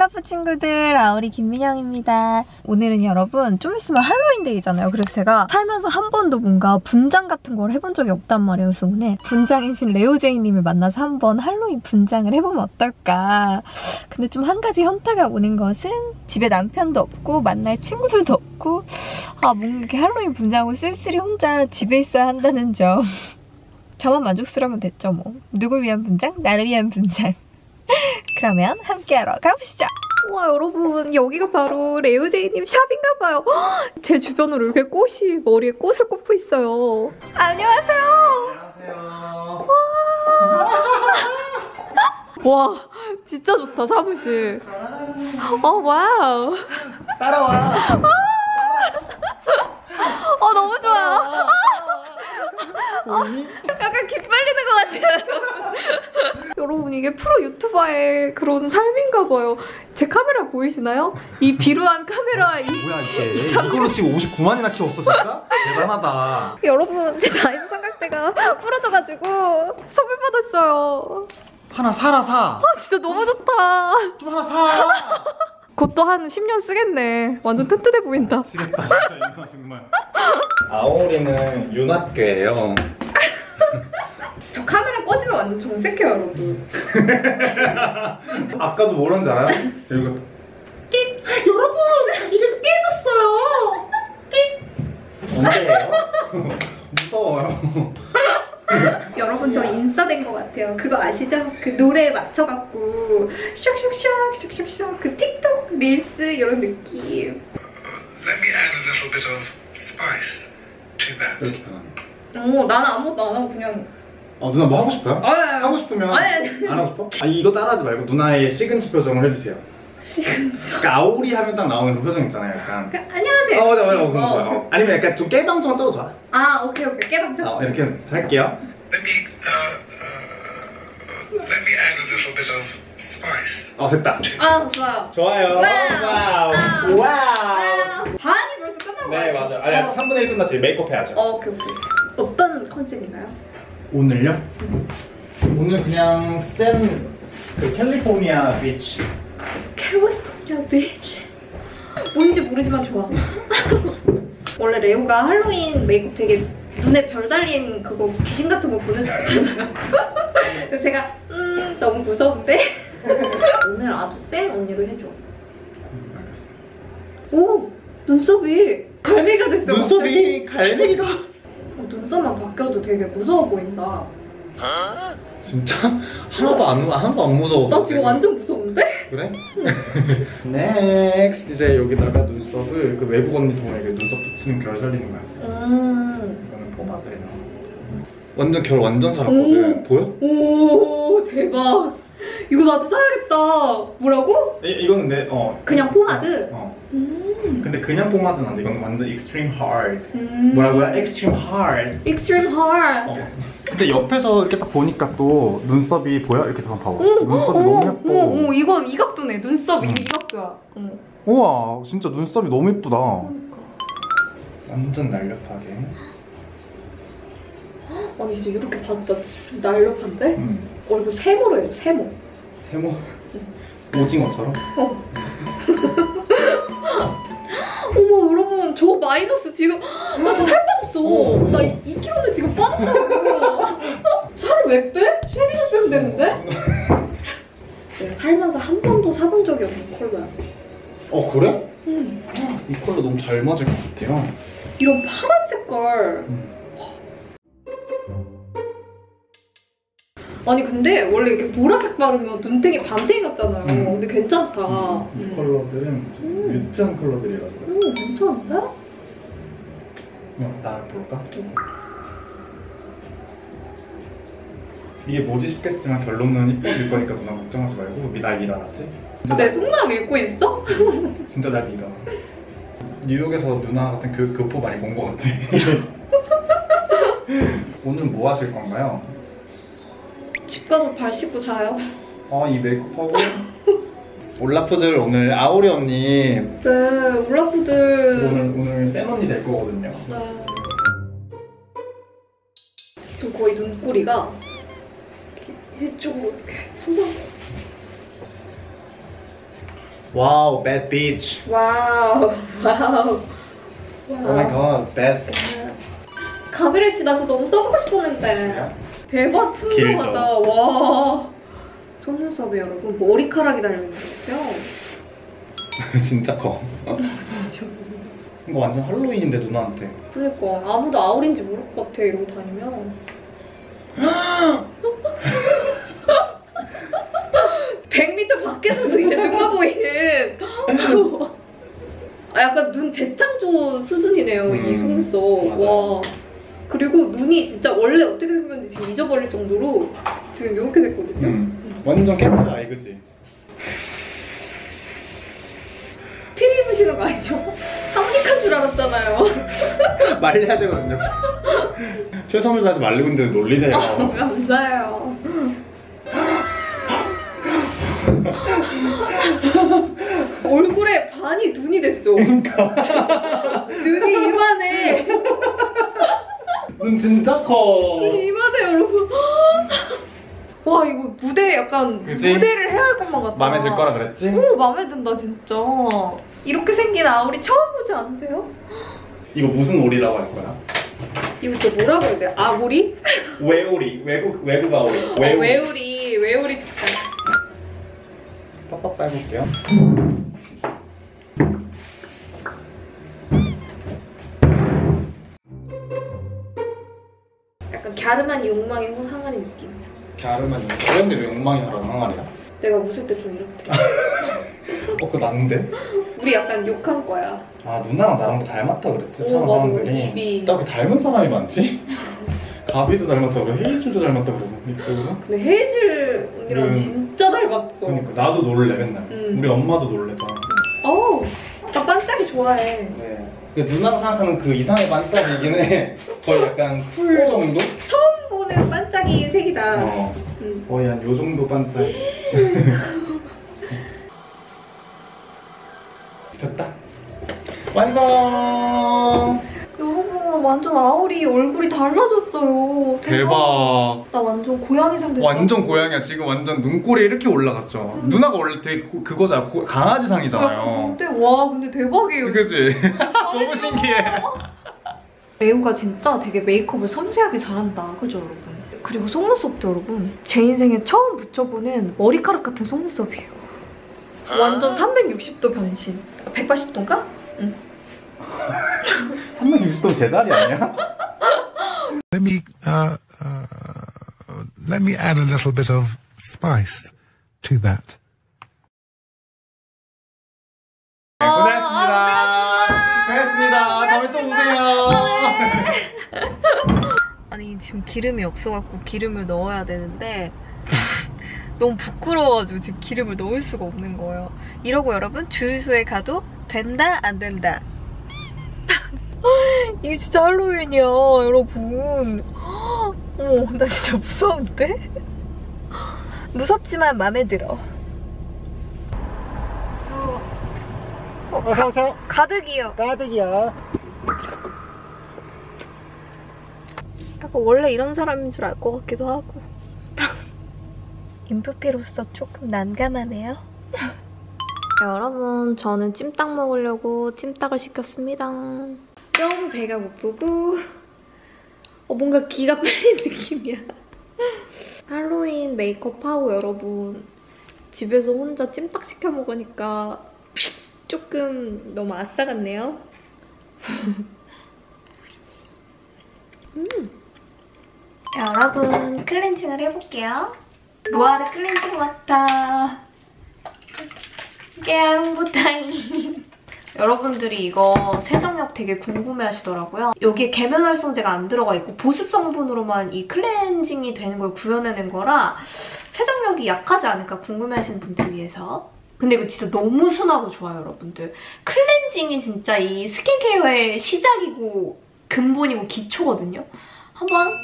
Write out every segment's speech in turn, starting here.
올라프 친구들, 아오리 김민영입니다. 오늘은 여러분 좀 있으면 할로윈데이잖아요. 그래서 제가 살면서 한 번도 뭔가 분장 같은 걸 해본 적이 없단 말이에요. 그래서 오늘 분장이신 레오제이님을 만나서 한번 할로윈 분장을 해보면 어떨까. 근데 좀 한 가지 현타가 오는 것은 집에 남편도 없고 만날 친구들도 없고 뭔가 이렇게 할로윈 분장하고 쓸쓸히 혼자 집에 있어야 한다는 점. 저만 만족스러우면 됐죠 뭐. 누굴 위한 분장? 나를 위한 분장. 그러면 함께하러 가보시죠. 와 여러분, 여기가 바로 레오제이님 샵인가봐요. 제 주변으로 이렇게 꽃이 머리에 꽃을 꽂고 있어요. 안녕하세요. 안녕하세요. 와 진짜 좋다 사무실. 와우. 따라와. 너무 좋아. 언니? 약간 기빨리는 것 같아요. 여러분 이게 프로 유튜버의 그런 삶인가봐요. 제 카메라 보이시나요? 이 비루한 카메라. 뭐야 이게? 이걸로 지금 59만이나 키웠어 진짜? 대단하다. 여러분 제 나이프 삼각대가 부러져가지고 선물 받았어요. 하나 사라 사. 진짜 너무 좋다. 좀 하나 사. 그것도 한 10년 쓰겠네. 완전 튼튼해 보인다. 지겠다 진짜 이거 정말. 아오리는 윤학교예요. 저 카메라 꺼지면 완전 정색해요 여러분. 아까도 뭐라는지 알아요? 이거 여러분 이게 깨졌어요. 언제예요? 무서워요. 여러분 저 인싸된 것 같아요. 그거 아시죠? 그 노래에 맞춰갖고 슉슉슉 그 틱톡 릴스 이런 느낌. Let me add a little bit of spice to that. 이렇게 편하네. 나는 아무것도 안 하고 그냥. 누나 뭐 하고 싶어요? 아니. 하고 싶으면 아니. 안 하고 싶어? 이거 따라하지 말고 누나의 시그니처 표정을 해주세요. 그러니까 아오리 하면 딱 나오는 그 표정 있잖아요. 약간 안녕하세요. 맞아 그런 거 좋아요. 아니면 약간 좀 깨방정한 떠도 좋아. 오케이 깨방정. 이렇게 할게요. Let me add a little bit of spice. 됐다. 좋아요. 좋아요. 와우. 반이 벌써 끝난 거예요? 네 맞아요. 아니 3분의 1 끝났지. 메이크업 해야죠. 오케이. 어떤 컨셉인가요? 오늘요? 오늘 그냥 센 그 캘리포니아 비치. 캘리포니아 비치. 뭔지 모르지만 좋아. 원래 레오가 할로윈 메이크업 되게 눈에 별 달린 그거 귀신 같은 거 보내줬잖아요. 그래서 제가 너무 무서운데? 오늘 아주 센 언니로 해줘. 알겠어. 오! 눈썹이 갈매기가 됐어. 눈썹이 갈매기가. 눈썹만 바뀌어도 되게 무서워 보인다. 진짜? 하나도 안 무서워. 나 지금 완전 무서운데? 그래? 넥스트. 이제 여기다가 눈썹을 그 외국 언니 동에게 눈썹 붙이는 결 살리는 거야. 이거는 포마드에 나와. 완전 결 완전 살았거든. 보여? 오 대박. 이거 나도 사야겠다. 뭐라고? 이거는 내 그냥 포마드? 근데 그냥 포마드는 안 돼. 이건 완전 extreme hard. 뭐라고요? extreme hard. Extreme hard. 근데 옆에서 이렇게 딱 보니까 또 눈썹이 보여? 이렇게 다 봐봐. 눈썹이 너무 예뻐. 이건 이 각도네. 눈썹 이 각도야. 우와, 진짜 눈썹이 너무 예쁘다. 완전 날렵하게. 아니 진짜 이렇게 봤자 좀 날렵한데? 얼굴 세모로 해줘. 세모. 세모? 오징어처럼? 어머 여러분 저 마이너스 지금 나 진짜 살 빠졌어. 나 2kg는 지금 빠졌다고. 살을 왜 빼? 쉐딩을 빼면 되는데? 내가 살면서 한 번도 사본 적이 없는 컬러야. 그래? 이 컬러 너무 잘 맞을 것 같아요. 이런 파란 색깔. 아니 근데 원래 이렇게 보라색 바르면 눈탱이 밤탱이 같잖아요. 근데 괜찮다. 이 컬러들은 좀 뮤트한 컬러들이라서. 괜찮은데? 나를 볼까? 이게 뭐지 싶겠지만 결론은 이뻐질 거니까 누나 걱정하지 말고 날 믿어, 알았지? 내 속마음 읽고 있어? 진짜 날 믿어. 뉴욕에서 누나 같은 교포 많이 본 것 같아. 오늘 뭐 하실 건가요? 집 가서 발 씻고 자요. 이 메이크업하고 올라프들 오늘 아오리 언니 네, 올라프들 오늘 센 언니 될 거거든요. 네. 지금 거의 눈꼬리가 이쪽으로 이렇게 솟아. 와우, bad bitch. 와우. Oh my god, bad. 가비레 씨 나 그거 너무 써보고 싶었는데. 대박 길죠. 풍성하다. 와. 속눈썹이 여러분 머리카락이 달려있는 것 같아요. 진짜 커. 진짜. 이거 완전 할로윈인데 누나한테. 그러니까 아무도 아울인지 모를 것 같아 이러고 다니면. 100m 밖에서도 이제 눈가 보이는. 약간 눈 재창조 수준이네요 이 속눈썹. 맞아. 와. 그리고 눈이 진짜 원래 어떻게 생겼는지 지금 잊어버릴 정도로 지금 이렇게 됐거든요. 완전 캐치 아이 그지? 피리 부시는 거 아니죠? 하모니카인 줄 알았잖아요. 말려야 되거든요. 최선을 다해서 말리고 있는데 놀리세요. 감사해요. 얼굴에 반이 눈이 됐어. 그러니까 눈이 이만해. 눈 진짜 커. 눈이 이만해 여러분. 와 이거 무대 약간 그치? 무대를 해야 할 것만 같다. 마음에 들 거라 그랬지? 오 마음에 든다 진짜. 이렇게 생긴 아우리 처음 보지 않으세요? 이거 무슨 오리라고 할 거야? 이거 진짜 뭐라고 해야 돼요? 아우리? 외오리, 외국 아오리. 외우리 좋다. 빡빡 해볼게요. 약간 갸름한 욕망의 항아리 느낌. 갸름한 그런데 왜 엉망이 하라고 항아리야? 내가 웃을 때 좀 이렇더라. 그거 난데? 우리 약간 욕한 거야. 아 누나랑 나랑 도 닮았다 그랬지? 오, 참 맞아. 사람들이 입이. 나 이렇게 닮은 사람이 많지? 가비도 닮았다고 그래, 헤이즐도 닮았다고 그러고 이쪽으로? 근데 헤이즐 언니랑 진짜 닮았어. 그러니까 나도 놀래 맨날. 우리 엄마도 놀래잖아. 어우, 나 반짝이 좋아해. 네. 근데 누나가 생각하는 그 이상의 반짝이긴 해. 거의 약간 쿨 정도? 처음 보는 반짝이 색이다. 거의 한 요 정도 반짝이. 됐다. 완성! 여러분 완전 아우리 얼굴이 달라졌어요. 대박. 나 완전 고양이상 됐어. 완전 고양이야. 지금 완전 눈꼬리 이렇게 올라갔죠. 누나가 원래 되게 그거잖아. 강아지상이잖아요. 근데 대박이에요. 그치? 너무 신기해. 배우가 진짜 되게 메이크업을 섬세하게 잘한다. 그죠 여러분? 그리고 속눈썹도 여러분 제 인생에 처음 붙여보는 머리카락 같은 속눈썹이에요. 완전 360도 변신. 180도인가? 응. 360도 제자리 아니야? Let me add a little bit of spice to that. 네, 고생했습니다. 고생했습니다. 다음에 또 오세요. 아니 지금 기름이 없어갖고 기름을 넣어야 되는데 너무 부끄러워가지고 지금 기름을 넣을 수가 없는 거예요. 이러고 여러분 주유소에 가도 된다 안 된다. 이게 진짜 할로윈이야 여러분. 어머 나 진짜 무서운데? 무섭지만 마음에 들어. 어서오세요. 가득이요. 가득이야. 약간 원래 이런 사람인 줄 알 것 같기도 하고. 인프피로서 조금 난감하네요. 여러분 저는 찜닭 먹으려고 찜닭을 시켰습니다. 너무 배가 고프고 뭔가 기가 빨린 느낌이야. 할로윈 메이크업하고 여러분 집에서 혼자 찜닭 시켜 먹으니까 조금 너무 아싸 같네요. 여러분 클렌징을 해볼게요. 무아르 클렌징 워터 깨양부타이. 여러분들이 이거 세정력 되게 궁금해하시더라고요. 여기에 계면활성제가 안 들어가 있고 보습 성분으로만 이 클렌징이 되는 걸 구현해낸 거라 세정력이 약하지 않을까 궁금해하시는 분들 위해서. 근데 이거 진짜 너무 순하고 좋아요 여러분들. 클렌징이 진짜 이 스킨케어의 시작이고 근본이고 기초거든요. 한번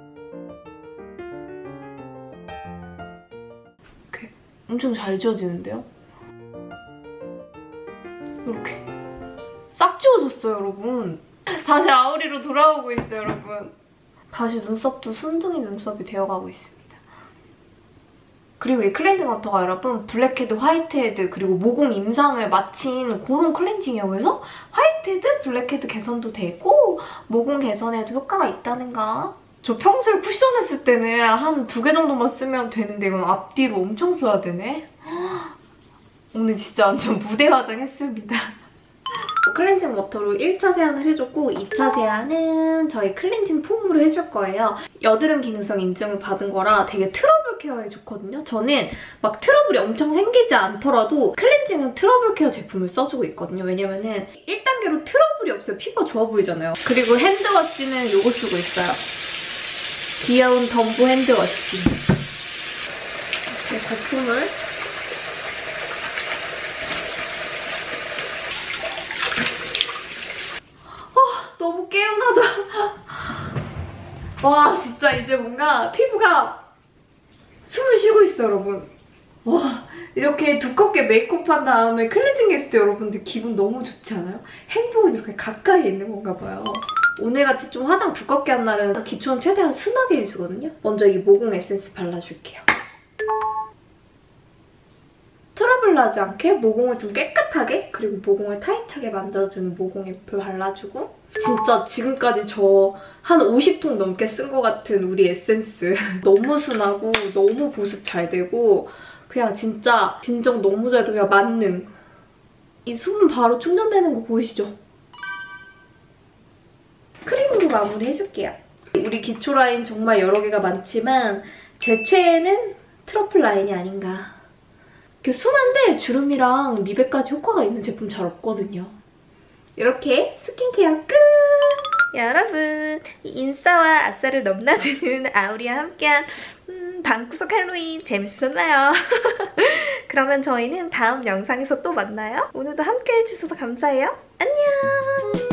이렇게 엄청 잘 지워지는데요? 이렇게 싹 지워졌어요 여러분. 다시 아우리로 돌아오고 있어요 여러분. 다시 눈썹도 순둥이 눈썹이 되어가고 있습니다. 그리고 이 클렌징 워터가 여러분 블랙헤드, 화이트헤드 그리고 모공 임상을 마친 그런 클렌징이에요. 그래서 화이트헤드, 블랙헤드 개선도 되고 모공 개선에도 효과가 있다는가. 저 평소에 쿠션 했을 때는 한 2개 정도만 쓰면 되는데 이건 앞뒤로 엄청 써야 되네. 오늘 진짜 완전 무대 화장했습니다. 클렌징 워터로 1차 세안을 해줬고 2차 세안은 저희 클렌징 폼으로 해줄 거예요. 여드름 기능성 인증을 받은 거라 되게 트러블 케어에 좋거든요. 저는 막 트러블이 엄청 생기지 않더라도 클렌징은 트러블 케어 제품을 써주고 있거든요. 왜냐면은 1단계로 트러블이 없어요. 피부가 좋아 보이잖아요. 그리고 핸드워시는 이거 쓰고 있어요. 귀여운 덤보 핸드워시. 이 거품을 너무 개운하다. 와 진짜 이제 뭔가 피부가 숨을 쉬고 있어요 여러분. 와 이렇게 두껍게 메이크업한 다음에 클렌징 했을 때 여러분들 기분 너무 좋지 않아요? 행복은 이렇게 가까이 있는 건가 봐요. 오늘같이 좀 화장 두껍게 한 날은 기초는 최대한 순하게 해주거든요. 먼저 이 모공 에센스 발라줄게요. 트러블 나지 않게 모공을 좀 깨끗하게 그리고 모공을 타이트하게 만들어주는 모공 앰플 발라주고 진짜 지금까지 저 한 50통 넘게 쓴 것 같은 우리 에센스 너무 순하고 너무 보습 잘 되고 그냥 진짜 진정 너무 잘 되고 그냥 만능. 이 수분 바로 충전되는 거 보이시죠? 크림으로 마무리해줄게요. 우리 기초 라인 정말 여러 개가 많지만 제 최애는 트러플 라인이 아닌가. 이렇게 순한데 주름이랑 미백까지 효과가 있는 제품 잘 없거든요. 이렇게 스킨케어 끝! 여러분, 인싸와 아싸를 넘나드는 아우리와 함께한 방구석 할로윈 재밌었나요? 그러면 저희는 다음 영상에서 또 만나요. 오늘도 함께 해주셔서 감사해요. 안녕!